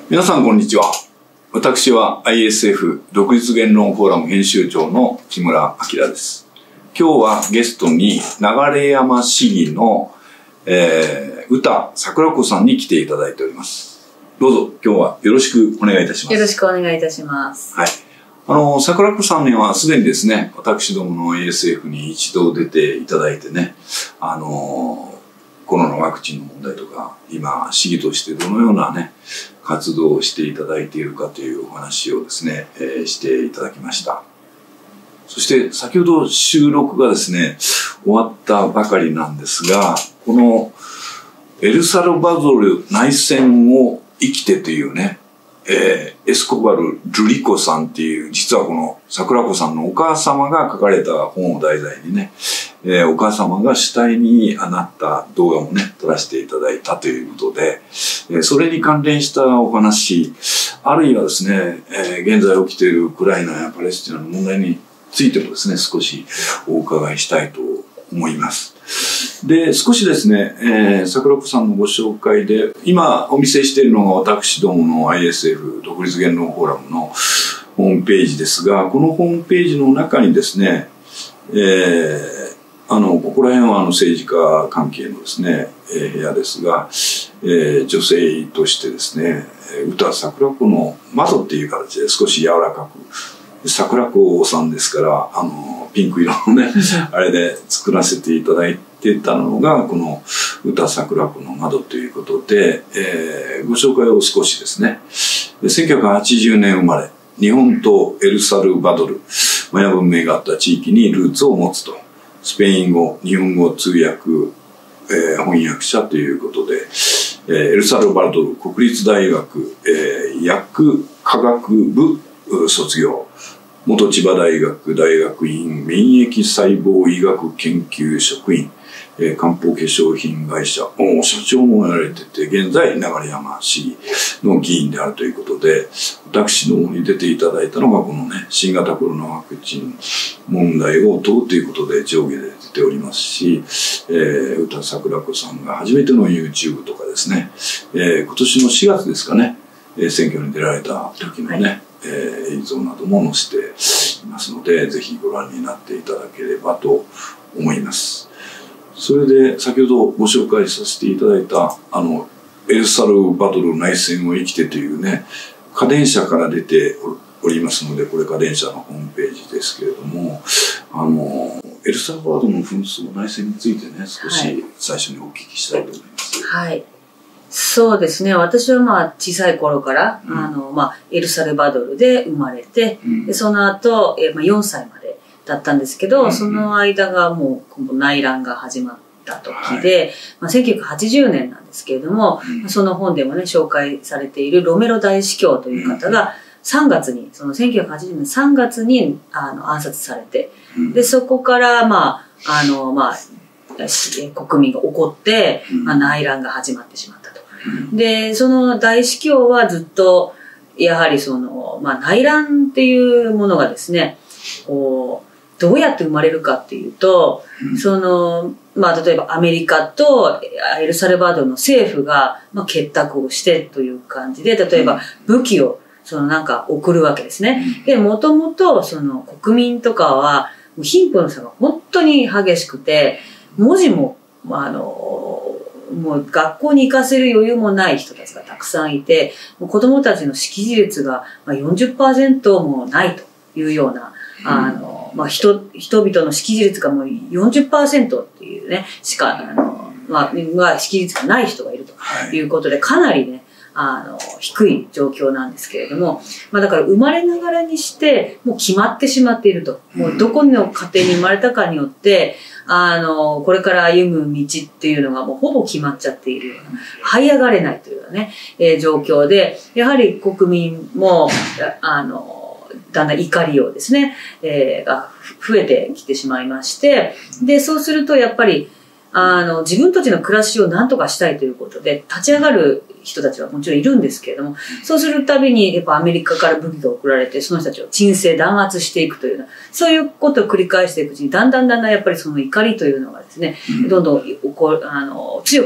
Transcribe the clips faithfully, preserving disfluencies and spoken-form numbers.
皆さんこんにちは。私は アイエスエフ 独立言論フォーラム編集長の木村明です。今日はゲストに流山市議の、えー、宇田桜子さんに来ていただいております。どうぞ今日はよろしくお願いいたします。 よろしくお願いいたします。 はい。あの、桜子さんにはすでにですね、私どもの アイエスエフ に一度出ていただいてね、あの、コロナワクチンの問題とか、今、市議としてどのようなね、活動をしていただいているかというお話をですね、えー、していただきました。そして先ほど収録がですね、終わったばかりなんですが、このエルサルバドル内戦を生きてというね、えー、エスコバル・ルリコさんっていう、実はこの桜子さんのお母様が書かれた本を題材にね、えー、お母様が主体になった動画もね、撮らせていただいたということで、えー、それに関連したお話、あるいはですね、えー、現在起きているウクライナやパレスチナの問題についてもですね、少しお伺いしたいと思います。で、少しですね、えー、桜子さんのご紹介で、今お見せしているのが私どもの アイエスエフ 独立言論フォーラムのホームページですが、このホームページの中にですね、えー、あの、ここら辺はあの政治家関係のですね、えー、部屋ですが、えー、女性としてですね、宇田桜子の窓っていう形で少し柔らかく、桜子さんですから、あの、ピンク色のね、あれで作らせていただいてたのが、この宇田桜子の窓ということで、えー、ご紹介を少しですね。せんきゅうひゃくはちじゅうねん生まれ、日本とエルサルバドル、マヤ文明があった地域にルーツを持つと。スペイン語、日本語通訳、えー、翻訳者ということで、えー、エルサルバドル国立大学、えー、薬科学部卒業、元千葉大学大学院免疫細胞医学研究職員、えー、漢方化粧品会社の社長もやられてて、現在流山市の議員であるということで、私の方に出ていただいたのがこのね、新型コロナワクチン問題を問うということで上下で出ておりますし、えー、宇田桜子さんが初めての YouTube とかですね、えー、今年のしがつですかね、選挙に出られた時のね、はい、えー、映像なども載せていますので、ぜひご覧になっていただければと思います。それで先ほどご紹介させていただいたあのエルサルバドル内戦を生きてというね、家電社から出ておりますので、これ家電社のホームページですけれども、あのエルサルバドルの紛争内戦についてね、少し最初にお聞きしたいと思います。 はい、そうですね。私はまあ小さい頃から、うん、あのまあエルサルバドルで生まれて、うん、でその後、えまあよんさいまでだったんですけど、うん、その間がもう内乱が始まった時で、はい、まあ、せんきゅうひゃくはちじゅうねんなんですけれども、うん、その本でもね紹介されているロメロ大司教という方がさんがつに、そのせんきゅうひゃくはちじゅうねんさんがつにあの暗殺されて、うん、でそこからまああのまあ国民が怒って、うん、まあ、内乱が始まってしまったと。うん、でその大司教はずっとやはりその、まあ、内乱っていうものがですね、こうどうやって生まれるかっていうと、うん、そのまあ例えばアメリカとエルサルバドルの政府が、まあ、結託をしてという感じで、例えば武器をそのなんか送るわけですね。うん、でもともとその国民とかは貧富の差が本当に激しくて、文字もあのもう学校に行かせる余裕もない人たちがたくさんいて、もう子どもたちの識字率が よんじゅっパーセント もないというような、あの、まあ、人、人々の識字率がもう よんじゅっパーセント っていうね、しか、あの、まあ、識字率がない人がいるということで、かなりね、あの、低い状況なんですけれども、まあだから生まれながらにして、もう決まってしまっていると。もうどこの家庭に生まれたかによって、あの、これから歩む道っていうのがもうほぼ決まっちゃっているような、這い上がれないというようなね、えー、状況で、やはり国民も、あの、だんだん怒りをですね、えー、が増えてきてしまいまして、で、そうするとやっぱり、あの、自分たちの暮らしを何とかしたいということで、立ち上がる人たちはもちろんいるんですけれども、そうするたびに、やっぱアメリカから武器が送られて、その人たちを鎮静弾圧していくというような、そういうことを繰り返していくうちに、だんだんだんだんやっぱりその怒りというのがですね、どんどんこうあの強くなって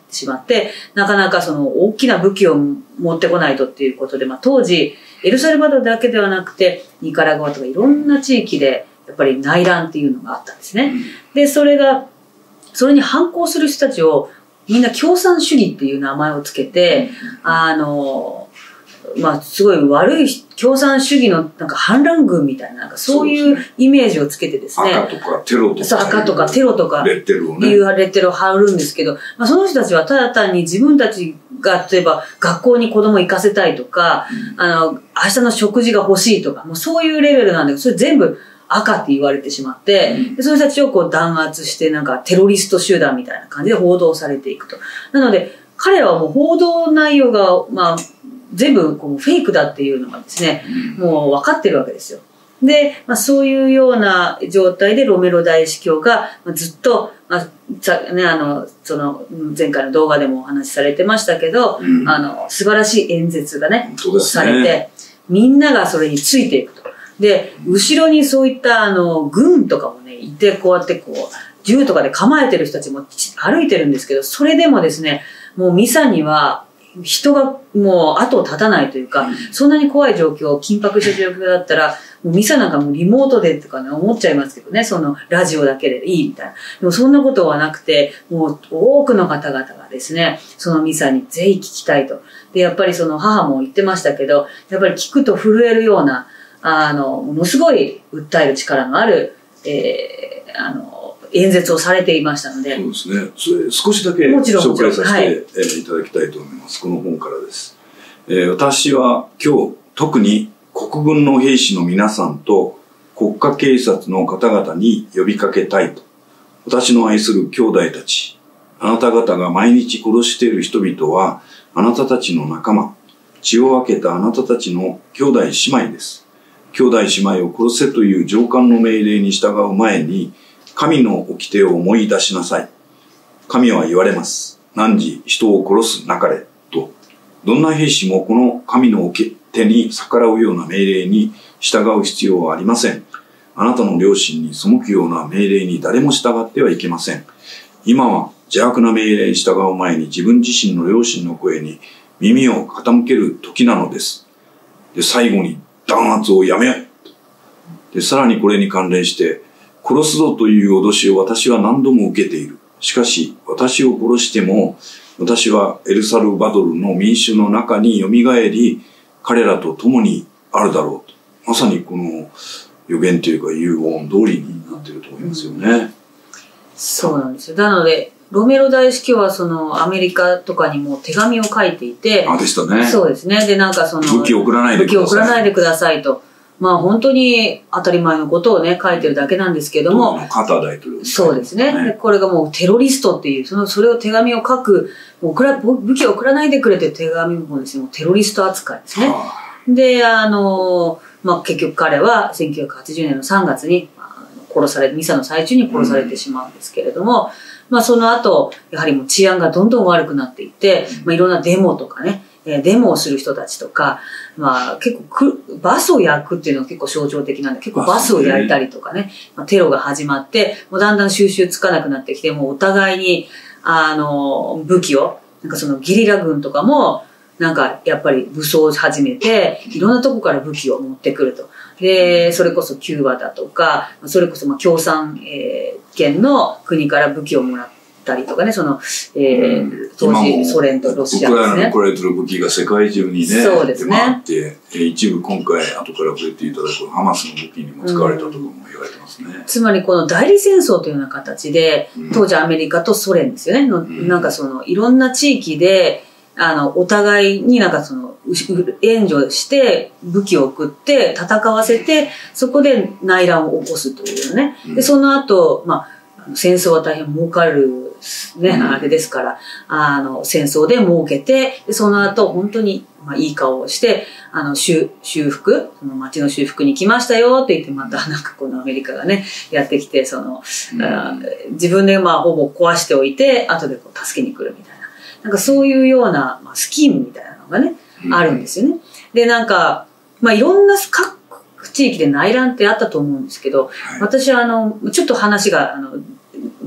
ってしまって、なかなかその大きな武器を持ってこないとっていうことで、まあ、当時エルサルバドルだけではなくてニカラグアとかいろんな地域でやっぱり内乱っていうのがあったんですね。でそれがそれに反抗する人たちをみんな共産主義っていう名前をつけて、あのまあすごい悪い共産主義のなんか反乱軍みたいな、なんかそういうイメージをつけてですね、 赤とかテロとか赤とかテロとかレッテルをね、 いうレッテルを貼るんですけど、まあ、その人たちはただ単に自分たちが例えば学校に子供行かせたいとか、うん、あの明日の食事が欲しいとか、もうそういうレベルなんだけど、それ全部赤って言われてしまって、うん、でその人たちをこう弾圧してなんかテロリスト集団みたいな感じで報道されていくと。なので彼らはもう報道内容がまあ全部こうフェイクだっていうのがですね、うん、もう分かってるわけですよ。で、まあ、そういうような状態でロメロ大司教がずっと、まあさね、あのその前回の動画でもお話しされてましたけど、うん、あの素晴らしい演説がね、 ねされて、みんながそれについていくと。で後ろにそういったあの軍とかもねいて、こうやってこう銃とかで構えてる人たちも歩いてるんですけど、それでもですね、もうミサには人がもう後を絶たないというか、うん、そんなに怖い状況、緊迫した状況だったらもうミサなんかもうリモートでとかね思っちゃいますけどね、そのラジオだけでいいみたいな。でもそんなことはなくて、もう多くの方々がですねそのミサにぜひ聞きたいと。でやっぱりその母も言ってましたけど、やっぱり聞くと震えるようなあのものすごい訴える力のある、えー、あの演説をされていましたので、 そうですね、それ少しだけ紹介させて、はい、えー、いただきたいと思います。この本からです。えー、私は今日特に国軍の兵士の皆さんと国家警察の方々に呼びかけたいと。私の愛する兄弟たち、あなた方が毎日殺している人々はあなたたちの仲間、血を分けたあなたたちの兄弟姉妹です。兄弟姉妹を殺せという上官の命令に従う前に神の掟を思い出しなさい。神は言われます。汝人を殺すなかれと。どんな兵士もこの神の掟に逆らうような命令に従う必要はありません。あなたの良心に背くような命令に誰も従ってはいけません。今は邪悪な命令に従う前に自分自身の良心の声に耳を傾ける時なのです。で、最後に弾圧をやめよ。で、さらにこれに関連して、殺すぞという脅しを私は何度も受けている。しかし、私を殺しても、私はエルサルバドルの民衆の中によみがえり、彼らと共にあるだろうと。まさにこの予言というか遺言通りになっていると思いますよね。うん、 そうなんですよ。なので、ロメロ大司教はそのアメリカとかにも手紙を書いていて、 あ、でしたね。 そうですね。で、なんかその、 武器を送らないでください。 武器を送らないでくださいと。まあ本当に当たり前のことをね、書いてるだけなんですけども。 カーター大統領、ね。 そうですね。でこれがもうテロリストっていう、その、それを手紙を書く、もう送ら武器を送らないでくれという手紙もですね、もうテロリスト扱いですね。はあ、で、あの、まあ結局彼はせんきゅうひゃくはちじゅうねんのさんがつに殺され、ミサの最中に殺されてしまうんですけれども、うん、まあその後、やはりもう治安がどんどん悪くなっていって、まあいろんなデモとかね、デモをする人たちとか、まあ結構くバスを焼くっていうのが結構象徴的なんで、結構バスを焼いたりとかね、まあ、テロが始まって、もうだんだん収拾つかなくなってきて、もうお互いに、あの、武器を、なんかそのゲリラ軍とかも、なんかやっぱり武装し始めて、いろんなとこから武器を持ってくると。で、それこそキューバだとか、それこそまあ共産、えー、圏の国から武器をもらって、たりとかね、その、えーうん、当時ソ連とロシアですね。 ウクライナのこれとる武器が世界中にね、 そうですね。 出回って、一部今回後から触れていただくハマスの武器にも使われたとかも言われてますね。うん、 つまりこの代理戦争というような形で、当時アメリカとソ連ですよね。のうん、なんかそのいろんな地域で、あの、お互いになんかその、援助して武器を送って戦わせて、そこで内乱を起こすというね。うん、で、その後、まあ、戦争は大変儲かるね、うん、あれですから、あの、戦争で儲けて、でその後本当に、まあ、いい顔をして、あの、修、修復、その街の修復に来ましたよって言って、またなんかこのアメリカがね、やってきて、その、うん、自分でまあほぼ壊しておいて、後でこう助けに来るみたいな。なんかそういうような、まあ、スキームみたいなのがね、うん、あるんですよね。で、なんか、まあいろんな各地域で内乱ってあったと思うんですけど、はい、私はあの、ちょっと話が、あの、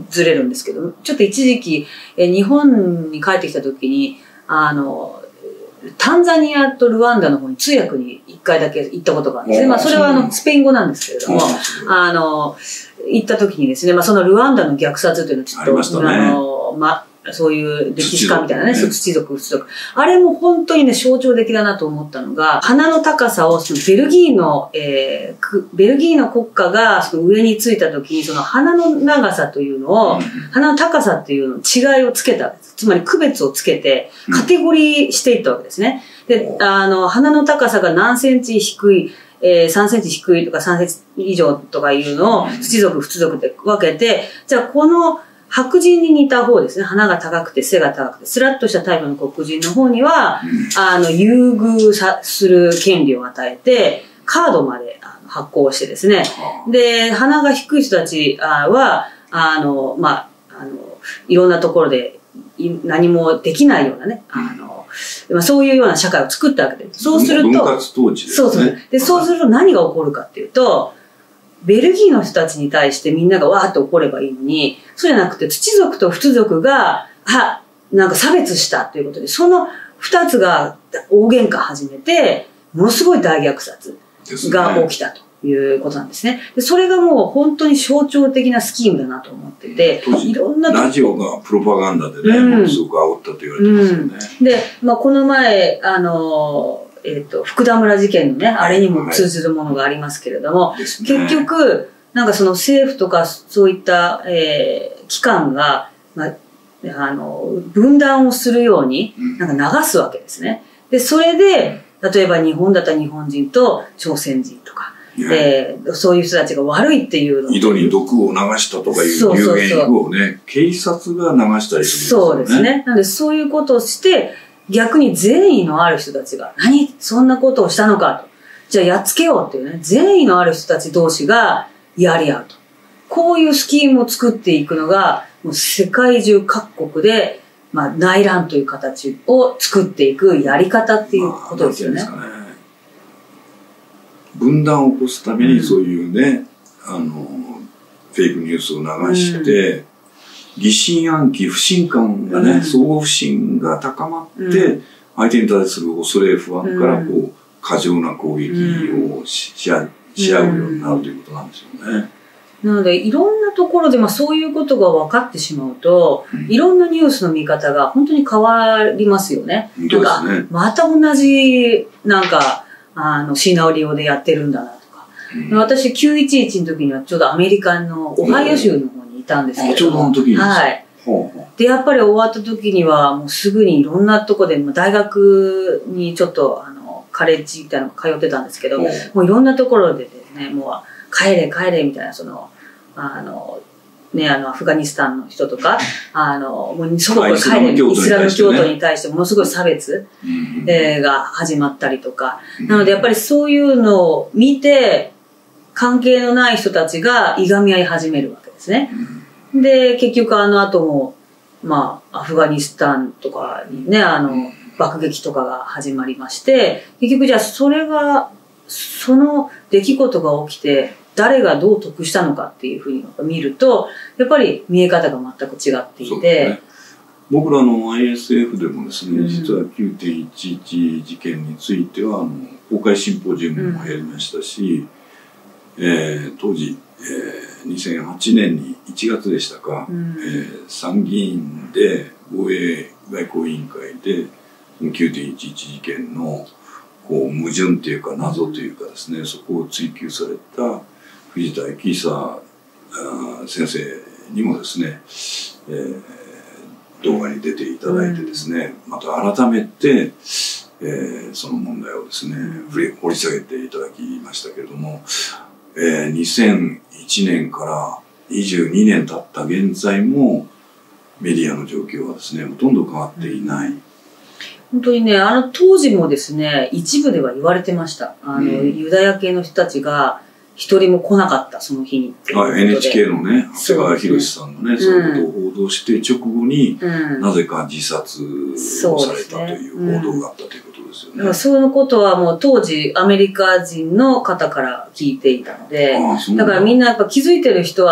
ずれるんですけど、ちょっと一時期、え日本に帰ってきた時に、あの、タンザニアとルワンダの方に通訳に一回だけ行ったことがあるんですね。まあ、それはあの、スペイン語なんですけれども、あの、行った時にですね、まあ、そのルワンダの虐殺というのをちょっと、ありましたね。あの、ま、そういう歴史家みたいなね、土族、土族。あれも本当にね、象徴的だなと思ったのが、鼻の高さを、そのベルギーの、えー、ベルギーの国家がその上についた時に、その鼻の長さというのを、うん、鼻の高さっていうの違いをつけたわけです。つまり区別をつけて、カテゴリーしていったわけですね。うん、で、あの、鼻の高さが何センチ低い、えー、さんセンチ低いとかさんセンチ以上とかいうのを、土族、仏族で分けて、じゃあこの、白人に似た方ですね。鼻が高くて背が高くて、スラッとしたタイプの黒人の方には、うん、あの、優遇さする権利を与えて、カードまで発行してですね。で、鼻が低い人たちは、あの、まあ、あの、いろんなところで何もできないようなね、あの、まあ、そういうような社会を作ったわけです。そうすると、 分割統治ですね。 そうそう。で、そうすると何が起こるかっていうと、ベルギーの人たちに対してみんながわーって怒ればいいのに、そうじゃなくて土族と仏族が、あ、なんか差別したということで、その二つが大喧嘩始めて、ものすごい大虐殺が起きたということなんですね。で、それがもう本当に象徴的なスキームだなと思ってて、いろんなラジオがプロパガンダでね、うん、ものすごく煽ったと言われてますよね。 うん、で、まあ、この前、あの、えっと、福田村事件のね、あれにも通ずるものがありますけれども、はい、結局、なんかその政府とかそういった、えー、機関が、まあ、あの、分断をするように、なんか流すわけですね。で、それで、例えば日本だったら日本人と朝鮮人とか、えー、そういう人たちが悪いっていうの。 井戸に毒を流したとかいう流言飛をね、警察が流したりするんですよね。 そうですね。なので、そういうことをして、逆に善意のある人たちが、何そんなことをしたのかと。じゃあやっつけようっていうね、善意のある人たち同士がやり合うと。こういうスキームを作っていくのが、もう世界中各国で、まあ、内乱という形を作っていくやり方っていうことですよね。まあ、なんていうんですかね。 分断を起こすためにそういうね、うん、あの、フェイクニュースを流して、うん疑心暗鬼、不信感がね、うん、相互不信が高まって、うん、相手に対する恐れ不安からこう、うん、過剰な攻撃をし,、し合うようになるということなんですよね。 なので、いろんなところで、まあ、そういうことが分かってしまうと、うん、いろんなニュースの見方が本当に変わりますよね。 本当ですね。 なんかまた同じ、なんか、あの、シナリオでやってるんだなとか。うん、私、きゅういちいちの時にはちょうどアメリカのオハイオ州の方にいたんですけども。 ちょうどの時にはい。ほうほうで、やっぱり終わった時には、もうすぐにいろんなとこで、大学にちょっと、あの、カレッジみたいなの通ってたんですけど、もういろんなところでですね、もう、帰れ帰れみたいな、その、あの、ね、あの、アフガニスタンの人とか、あの、もう祖国帰れ、イスラム教徒に対してものすごい差別、うんえー、が始まったりとか、うん、なのでやっぱりそういうのを見て、関係のない人たちがいがみ合い始めるわけですね。うん、で、結局あの後も、まあ、アフガニスタンとかにね、あの、爆撃とかが始まりまして、結局じゃあそれが、その出来事が起きて、誰がどう得したのかっていうふうに見ると、やっぱり見え方が全く違っていて、ね、 僕らの アイエスエフ でもですね、うん、実は きゅうてんいちいち 事件についてはあの公開シンポジウムもやりましたし、うんえー、当時、えー、にせんはちねんにいちがつでしたか、うんえー、参議院で防衛外交委員会で きゅうてんいちいち 事件のこう矛盾というか謎というかですね、そこを追求された藤田幸久先生にもですね、えー、動画に出ていただいてですね、うん、また改めて、えー、その問題をですね、うん、掘り下げていただきましたけれども、えー、にせんいちねんからにじゅうにねん経った現在もメディアの状況はですねほとんど変わっていない。うん本当にね、あの当時もですね、一部では言われてました。あの、うん、ユダヤ系の人たちが一人も来なかった、その日に。 あ、エヌエイチケー のね、長谷川博さんのね、そういうことを報道して直後に、うん、なぜか自殺をされたという報道があったということですよね。うん、 そのことはもう当時アメリカ人の方から聞いていたので、だからみんなやっぱ気づいてる人は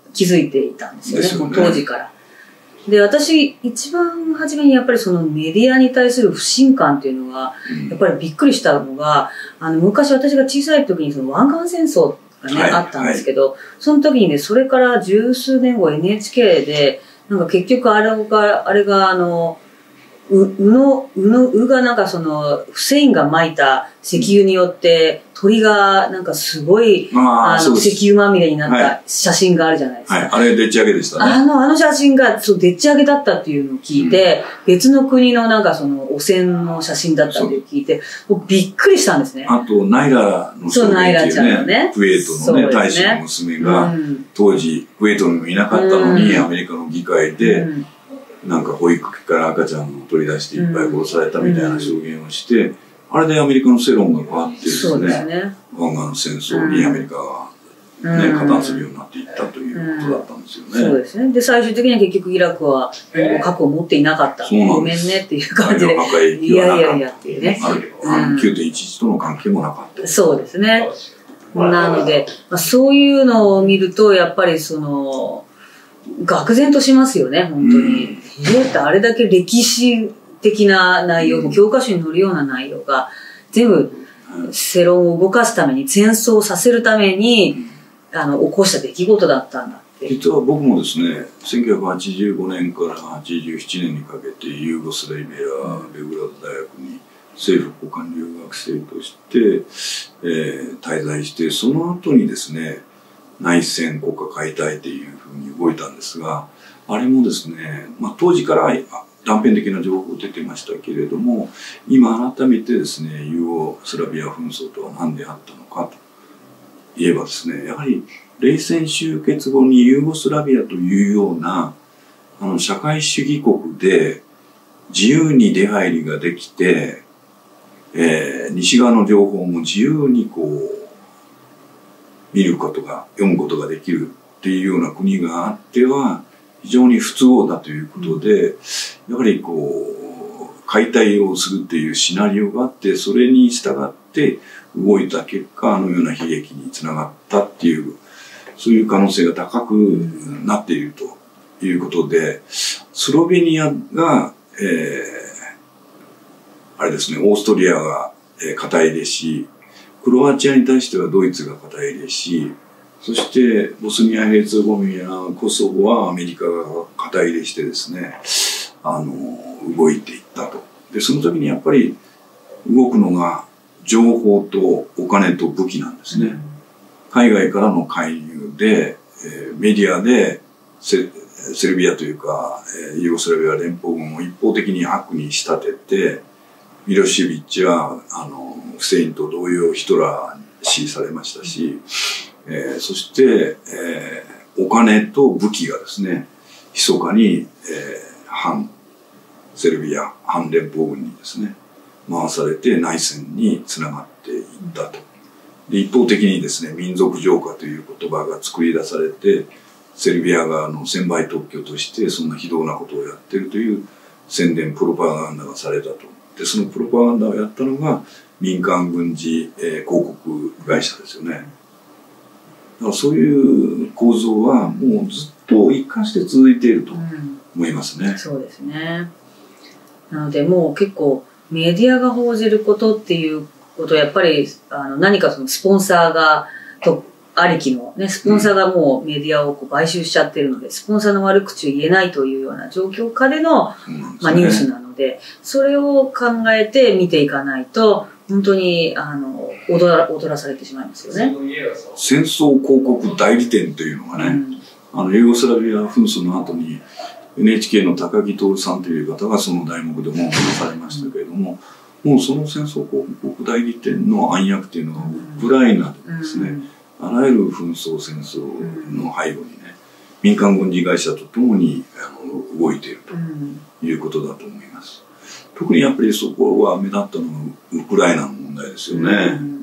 気づいていたんですよね、 ですよね。 もう当時から。で、私、一番初めにやっぱりそのメディアに対する不信感っていうのが、やっぱりびっくりしたのが、あの、昔私が小さい時にその湾岸戦争がね、はい、あったんですけど、はい、その時にね、それから十数年後 エヌエイチケー で、なんか結局あれが、あれがあの、う、うの、うの、うがなんかその、フセインが撒いた石油によって、鳥がなんかすごい、あの、石油まみれになった写真があるじゃないですか。はい、 はい、あれでっち上げでしたね。 あの、あの写真が、そう、でっち上げだったっていうのを聞いて、うん、別の国のなんかその、汚染の写真だったって聞いて、もうびっくりしたんですね。 あと、ナイラのそう、ナイラちゃんのね。 クウェートのね、大使の娘が、うん、当時、クウェートにもいなかったのに、うん、アメリカの議会で、うん、なんか保育器から赤ちゃんを取り出していっぱい殺されたみたいな証言をして、うん、あれでアメリカの世論が変わってですね、ね、湾岸戦争にアメリカが、ね、うん、加担するようになっていったということだったんですよね。 うん、そうですね。で、最終的には結局イラクは核を持っていなかった。ごめんねっていう感じで。いやいやいやっていうね。 きゅうてんいちいちとの関係もなかった。 そうですね。なので、まあ、そういうのを見ると、やっぱりその、愕然としますよね、本当に。うん、えーってあれだけ歴史的な内容も、教科書に載るような内容が、全部世論を動かすために、戦争をさせるために、あの、起こした出来事だったんだって。 実は僕もですね、せんきゅうひゃくはちじゅうごねんからはちじゅうななねんにかけて、ユーゴスラビア、ベグラド大学に政府交換留学生として、えー、滞在して、その後にですね、内戦国家解体というふうに動いたんですが、あれもですね、まあ、当時から断片的な情報出てましたけれども、今改めてですね、ユーゴスラビア紛争とは何であったのかと言えばですね、やはり冷戦終結後にユーゴスラビアというようなあの社会主義国で自由に出入りができて、えー、西側の情報も自由にこう見ることが、読むことができるっていうような国があっては非常に不都合だということで、やはりこう解体をするっていうシナリオがあって、それに従って動いた結果、あのような悲劇につながったっていう、そういう可能性が高くなっているということで、スロベニアが、えー、あれですね、オーストリアが肩入れし、クロアチアに対してはドイツが肩入れし、そしてボスニア・ヘルツェゴビナ、コソボはアメリカが肩入れしてですね、あの、動いていったと。で、その時にやっぱり動くのが情報とお金と武器なんですね。海外からの介入で、えー、メディアでセ、セルビアというか、えー、ユーゴスラビア連邦軍を一方的に悪に仕立てて、ミロシェビッチは、あの、フセインと同様ヒトラーに支持されましたし、えー、そして、えー、お金と武器がですね、密かに、えー、反セルビア、反連邦軍にですね、回されて内戦につながっていったと。で、一方的にですね、民族浄化という言葉が作り出されて、セルビア側の専売特許としてそんな非道なことをやっているという宣伝、プロパガンダがされたと。で、そのプロパガンダをやったのが民間軍事、えー、広告会社ですよね。だからそういう構造はもうずっと一貫して続いていると思いますね。 うん、そうですね。なのでもう結構メディアが報じることっていうことはやっぱりあの何かそのスポンサーがとありきのね、スポンサーがもうメディアをこう買収しちゃってるので、スポンサーの悪口を言えないというような状況下での、うん、まあ、ニュースなので、それを考えて見ていかないと本当にあの踊ら、踊らされてしまいますよね。 戦争広告代理店というのがね、うん、あのユーゴスラビア紛争の後に エヌエイチケー の高木徹さんという方がその題目でも話されましたけれども、もうその戦争広告代理店の暗躍というのはウクライナでですね、あらゆる紛争戦争の背後にね、民間軍事会社とともにあの動いているということだと思います。特にやっぱりそこは目立ったのはウクライナの問題ですよね。